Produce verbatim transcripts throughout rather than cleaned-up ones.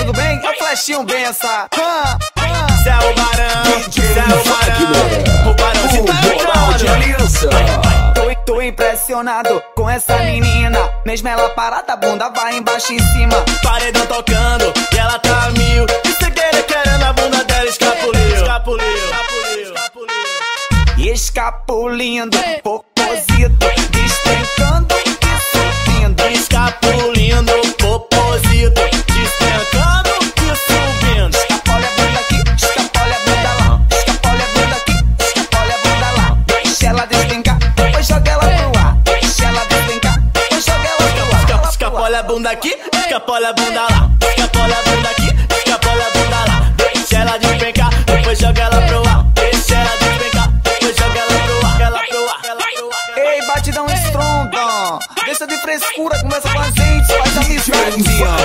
tudo bem? É o Flechinho bença. Cê é o barão, cê é o barão, o barão de Moral de Aliança. Tô, tô impressionado com essa menina. Mesmo ela parada, a bunda vai embaixo e em cima. Paredão tocando e ela tá mil. E cê querer querendo a bunda dela escapuliu. Escapuliu, escapuliu, escapuliu. E escapulindo, popozito, despencando e subindo. Escapulindo, popozito, despencando e subindo. Escapole a bunda aqui, escapole a bunda lá. Escapole a bunda aqui, escapole a bunda lá. Deixa ela despencar, depois joga ela pro ar. Deixa ela despencar, depois joga ela pro ar. Esca- Escapola a bunda aqui, escapola a bunda lá. Escapola a bunda aqui, escapola a bunda lá. Deixa ela despencar, depois joga ela pro ar. Deixa ela despencar, depois joga ela pro ar. Ela pro ar, ela pro ar. Ei, batidão estronda. Deixa de frescura, começa com a gente, faz amizade.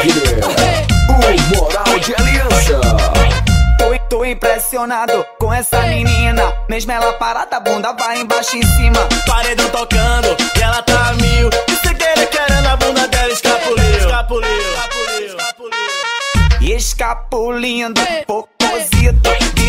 O Moral de Aliança. Tô, tô impressionado com essa menina. Mesmo ela parada, a bunda vai embaixo e em cima. Paredão tocando e ela tá mil. E cê querer querendo a bunda dela escapuliu. Escapuliu, escapuliu, escapuliu. E escapulindo, popozito,